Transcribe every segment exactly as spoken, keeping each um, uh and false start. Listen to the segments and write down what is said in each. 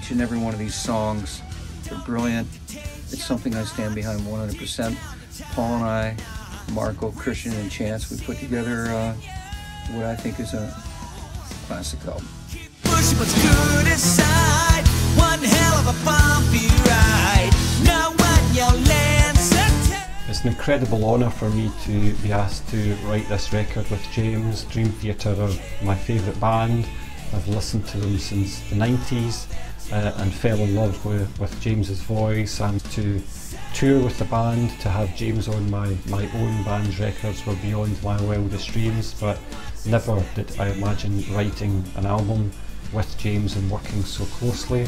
each and every one of these songs. They're brilliant. It's something I stand behind one hundred percent. Paul and I, Marco, Christian, and Chance, we put together uh, what I think is a classic album. Push what's good aside, one hell of a bumpy ride. Now what your lands It's an incredible honour for me to be asked to write this record with James. Dream Theater are my favourite band. I've listened to them since the nineties uh, and fell in love with, with James's voice, and to tour with the band, to have James on my, my own band's records were beyond my wildest dreams, but never did I imagine writing an album with James and working so closely.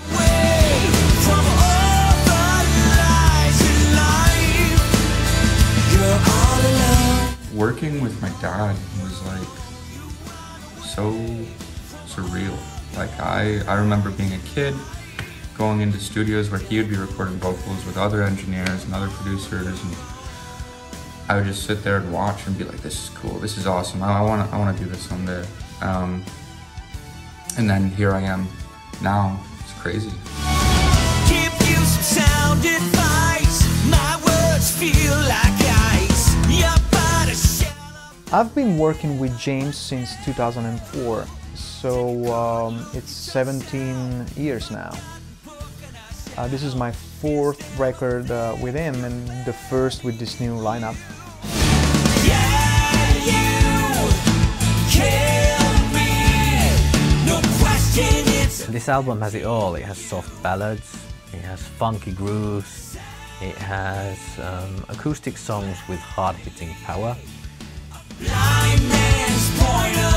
Working with my dad was like so surreal. Like I, I remember being a kid, going into studios where he would be recording vocals with other engineers and other producers, and I would just sit there and watch and be like, this is cool, this is awesome, I want to I want to do this someday. Um, and then here I am now. It's crazy. Give you some sound advice. My words feel like ice. Your body shall... I've been working with James since two thousand four, so um, it's seventeen years now. Uh, this is my fourth record uh, with him, and the first with this new lineup. Yeah, you kill me. No question, it's... This album has it all. It has soft ballads, it has funky grooves, it has um, acoustic songs with hard-hitting power. Blind man's point of